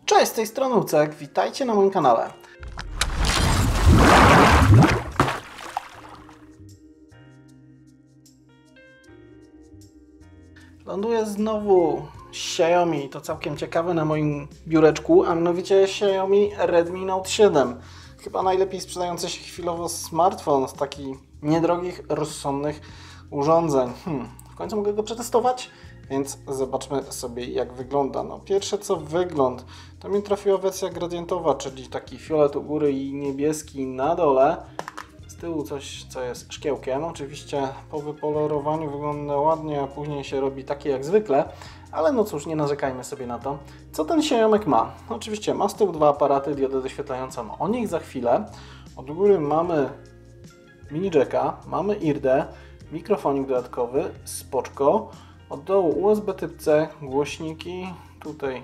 Cześć, z tej strony Ucek, witajcie na moim kanale. Ląduje znowu Xiaomi, to całkiem ciekawe na moim biureczku, a mianowicie Xiaomi Redmi Note 7. Chyba najlepiej sprzedający się chwilowo smartfon z takich niedrogich, rozsądnych urządzeń. W końcu mogę go przetestować, więc zobaczmy sobie, jak wygląda. No, pierwsze co wygląd, to mi trafiła wersja gradientowa, czyli taki fiolet u góry i niebieski na dole. Z tyłu coś, co jest szkiełkiem. Oczywiście po wypolerowaniu wygląda ładnie, a później się robi takie jak zwykle. Ale no cóż, nie narzekajmy sobie na to. Co ten Xiaomi ma? Oczywiście ma z tyłu dwa aparaty, diodę doświetlającą. O nich za chwilę. Od góry mamy mini jacka, mamy IRD, mikrofonik dodatkowy, spoczko. Od dołu USB typ C, głośniki, tutaj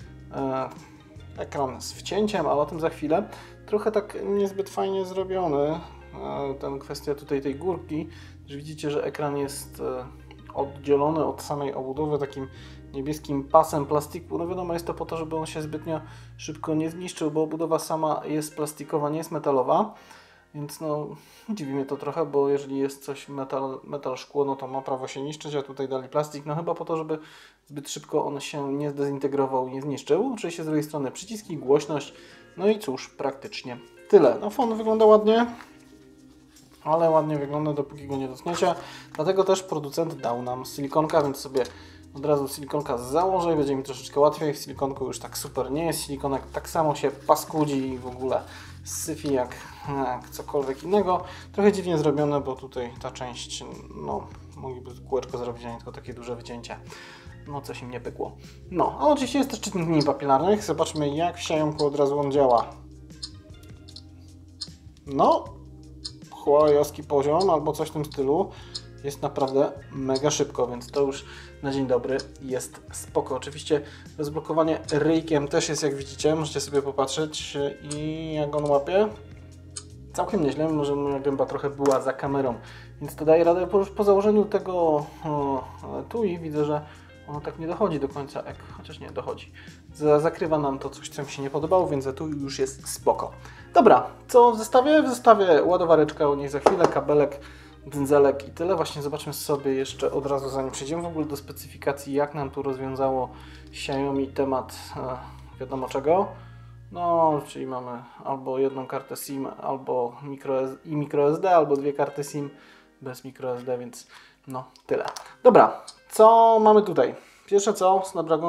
ekran z wcięciem, ale o tym za chwilę. Trochę tak niezbyt fajnie zrobiony, ten kwestia tutaj tej górki, że widzicie, że ekran jest oddzielony od samej obudowy takim niebieskim pasem plastiku. No wiadomo, jest to po to, żeby on się zbytnio szybko nie zniszczył, bo obudowa sama jest plastikowa, nie jest metalowa. Więc no, dziwi mnie to trochę, bo jeżeli jest coś metal szkło, no to ma prawo się niszczyć, a tutaj dali plastik, no chyba po to, żeby zbyt szybko on się nie zdezintegrował, nie zniszczył. Oczywiście z drugiej strony przyciski, głośność, no i cóż, praktycznie tyle. No fon wygląda ładnie, ale ładnie wygląda, dopóki go nie dotkniecie. Dlatego też producent dał nam silikonka, więc sobie od razu silikonka założę i będzie mi troszeczkę łatwiej. W silikonku już tak super nie jest. Silikonek tak samo się paskudzi i w ogóle syfi jak cokolwiek innego. Trochę dziwnie zrobione, bo tutaj ta część, no, mogliby kółeczko zrobić, a nie tylko takie duże wycięcie. No, coś im nie pykło. No, a oczywiście jest też czytnik linii papilarnych. Zobaczmy, jak w Xiaomi od razu on działa. No, huaweiowski poziom albo coś w tym stylu. Jest naprawdę mega szybko, więc to już na dzień dobry jest spoko. Oczywiście rozblokowanie ryjkiem też jest, jak widzicie, możecie sobie popatrzeć i jak on łapie. Całkiem nieźle, może moja gęba trochę była za kamerą, więc to daje radę. Po założeniu tego TUI widzę, że ono tak nie dochodzi do końca, chociaż nie dochodzi. Zakrywa nam to coś, co mi się nie podobało, więc tu już jest spoko. Dobra, co w zestawie? W zestawie ładowareczka, o niej za chwilę, kabelek, dędzelek i tyle. Właśnie zobaczmy sobie jeszcze od razu, zanim przejdziemy w ogóle do specyfikacji, jak nam tu rozwiązało Xiaomi temat wiadomo czego. No, czyli mamy albo jedną kartę SIM, albo microSD, albo dwie karty SIM bez microSD, więc no tyle. Dobra, co mamy tutaj? Pierwsze co, Snapdragon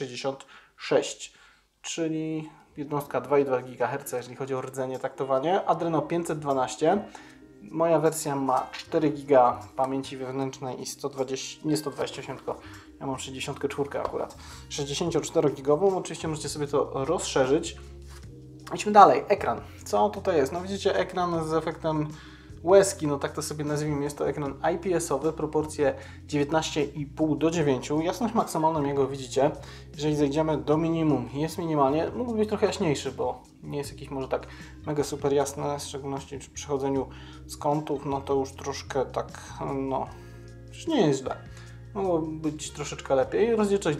666, czyli jednostka 2,2 GHz, jeżeli chodzi o rdzenie, taktowanie. Adreno 512. Moja wersja ma 4 GB pamięci wewnętrznej i 120, nie 128, tylko ja mam 64 akurat. 64 GB. Oczywiście możecie sobie to rozszerzyć. Idźmy dalej. Ekran. Co tutaj jest? No widzicie, ekran z efektem łezki, no tak to sobie nazwijmy. Jest to ekran IPS-owy, proporcje 19,5 do 9. Jasność maksymalną jego widzicie. Jeżeli zejdziemy do minimum, jest minimalnie. Mógłby być trochę jaśniejszy, bo nie jest jakiś może tak mega super jasne, w szczególności przy przechodzeniu z kątów, no to już troszkę tak, no, już nie jest źle. Mogło być troszeczkę lepiej. Rozdzielczość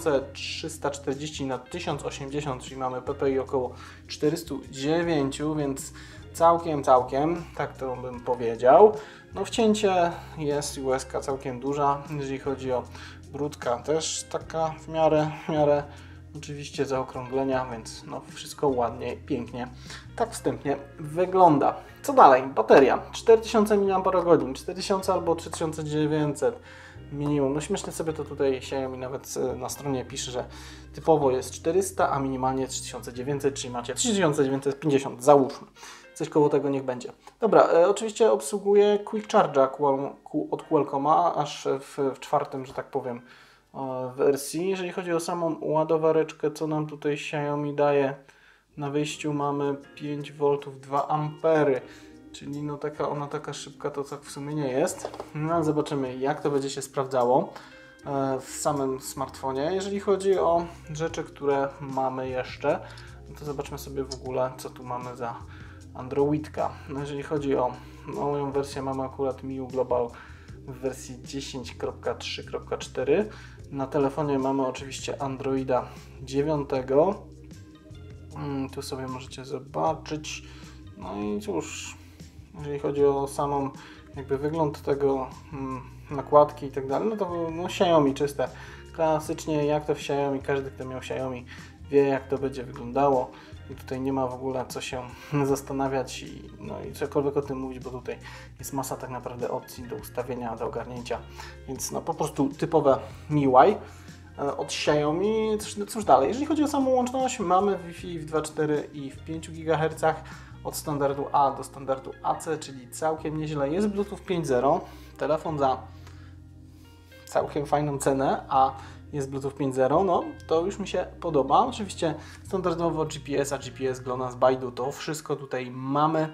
2340 na 1080, czyli mamy PPI około 409, więc całkiem, tak to bym powiedział. No wcięcie jest USK całkiem duża, jeżeli chodzi o brudka też taka w miarę oczywiście zaokrąglenia, więc no wszystko ładnie, pięknie, tak wstępnie wygląda. Co dalej? Bateria 4000 mAh, 4000 albo 3900 minimum. No śmiesznie sobie to tutaj Xiaomi nawet na stronie pisze, że typowo jest 400, a minimalnie 3900, czyli macie 3950, załóżmy. Coś koło tego niech będzie. Dobra, oczywiście obsługuje Quick Charge'a od Qualcomma, aż w czwartym, że tak powiem, wersji. Jeżeli chodzi o samą ładowareczkę, co nam tutaj Xiaomi daje, na wyjściu mamy 5V 2 A, czyli no ona taka szybka to tak w sumie nie jest. No, zobaczymy, jak to będzie się sprawdzało w samym smartfonie. Jeżeli chodzi o rzeczy, które mamy jeszcze, no to zobaczmy sobie w ogóle, co tu mamy za Androidka. No, jeżeli chodzi o moją wersję, mamy akurat MIUI Global w wersji 10.3.4. Na telefonie mamy oczywiście Androida 9. Tu sobie możecie zobaczyć. No i cóż, jeżeli chodzi o samą jakby wygląd tego nakładki i tak dalej, no to no Xiaomi czyste. Klasycznie jak to w Xiaomi, każdy kto miał Xiaomi wie jak to będzie wyglądało i tutaj nie ma w ogóle co się zastanawiać i cokolwiek o tym mówić, bo tutaj jest masa tak naprawdę opcji do ustawienia, do ogarnięcia, więc no po prostu typowe MIUI od Xiaomi. Cóż dalej, jeżeli chodzi o samą łączność, mamy Wi-Fi w 2.4 i w 5 GHz od standardu A do standardu AC, czyli całkiem nieźle. Jest Bluetooth 5.0, telefon za całkiem fajną cenę, a jest Bluetooth 5.0, no to już mi się podoba. Oczywiście standardowo GPS, GLONASS, Baidu, to wszystko tutaj mamy.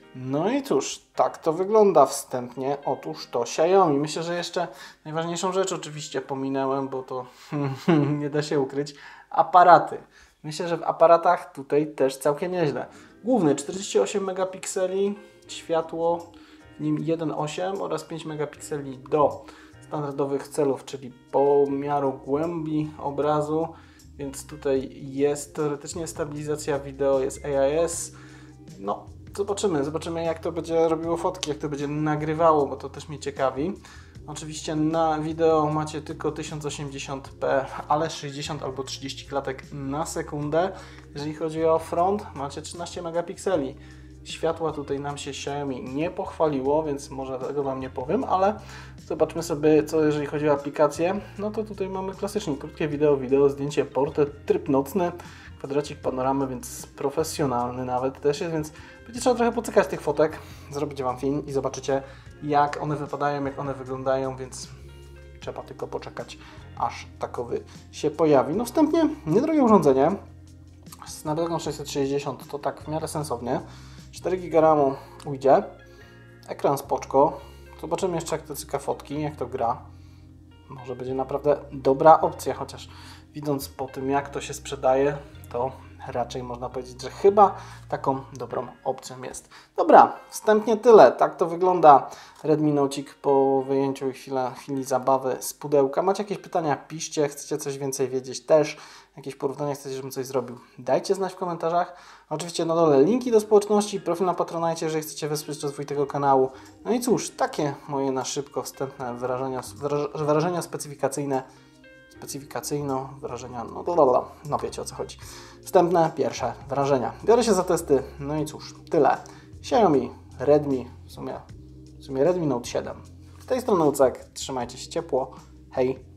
No i cóż, tak to wygląda wstępnie. Otóż to Xiaomi. Myślę, że jeszcze najważniejszą rzecz oczywiście pominąłem, bo to nie da się ukryć. Aparaty. Myślę, że w aparatach tutaj też całkiem nieźle. Główny 48 megapikseli, światło w nim 1.8 oraz 5 megapikseli do standardowych celów, czyli pomiaru głębi obrazu, więc tutaj jest teoretycznie stabilizacja wideo, jest AIS. No, zobaczymy jak to będzie robiło fotki, jak to będzie nagrywało, bo to też mnie ciekawi. Oczywiście na wideo macie tylko 1080p, ale 60 albo 30 klatek na sekundę. Jeżeli chodzi o front, macie 13 megapikseli. Światła tutaj nam się Xiaomi nie pochwaliło, więc może tego Wam nie powiem, ale zobaczmy sobie, co jeżeli chodzi o aplikację. No to tutaj mamy klasycznie krótkie wideo, zdjęcie, portret, tryb nocny, kwadracik panoramy, więc profesjonalny nawet też jest, więc będzie trzeba trochę pocykać tych fotek, zrobić Wam film i zobaczycie, jak one wypadają, jak one wyglądają, więc trzeba tylko poczekać, aż takowy się pojawi. No wstępnie niedrogie urządzenie, Snapdragon 660 to tak w miarę sensownie. 4 GB RAMu ujdzie, ekran spoczko, zobaczymy jeszcze jak to cyka fotki, jak to gra. Może będzie naprawdę dobra opcja, chociaż widząc po tym jak to się sprzedaje, to raczej można powiedzieć, że chyba taką dobrą opcją jest. Dobra, wstępnie tyle, tak to wygląda Redmi Nocik po wyjęciu chwili zabawy z pudełka. Macie jakieś pytania? Piszcie, chcecie coś więcej wiedzieć też, jakieś porównania, chcecie, żebym coś zrobił, dajcie znać w komentarzach. Oczywiście na dole linki do społeczności, profil na Patronite, jeżeli chcecie wesprzeć rozwój tego kanału. No i cóż, takie moje na szybko wstępne wyrażenia wrażenia, no wiecie o co chodzi. Wstępne, pierwsze wrażenia. Biorę się za testy, no i cóż, tyle. Xiaomi, Redmi, w sumie Redmi Note 7. Z tej strony Ucek, trzymajcie się ciepło, hej!